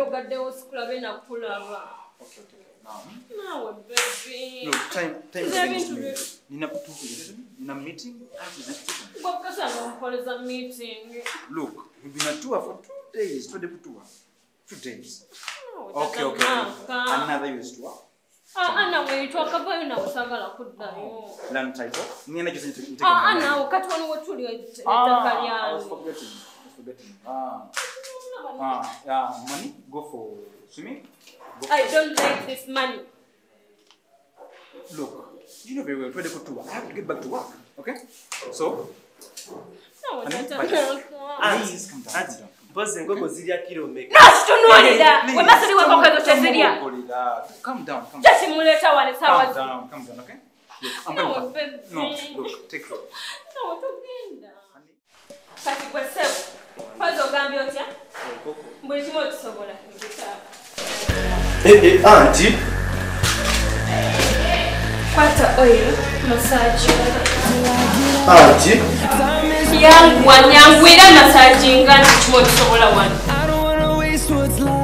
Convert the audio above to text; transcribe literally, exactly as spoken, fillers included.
ogadde osculabe na kulaba. Okay, okay. Now. No, baby. Look, time, time is Nina against bintu me. bi- Nina two Nina meeting. After this meeting. Gwakasa nompoleza meeting. Look, we've been at tour for two days. Two days tour. Two days. No, Okay, okay. okay. Another year's tour. Ah, ana weitwaka bayo na usagala kuddayo. Land title. Nina just need to take. Ah, ana wakati wano wetuli ettaka lyani. I was forgetting. I was forgetting. Ah. Ah, yeah, money. Go for swimming. Go I don't like this money. Look, you know very well, try to go to work. I have to get back to work, okay? So, No, honey, that's but- please come down. Calm down. Boss ngogo ziria kilo meka. Nasitunulira. Please, We must do come what on, we come Cecilia. on, Golida. Calm down, calm down. Just muleta wale Calm sawa. down, calm down, okay? Look, I'm No, coming baby. back. No, look, take it. No, tugenda. Honey. Kati gwe sebo. Kwanza ogambye otya? Buli kimu okisobola. Eh eh auntie. Kwata oil, massage. Auntie. Yangu wanyangwira massage nga kimu okisobola wano. I don't wanna waste what's left.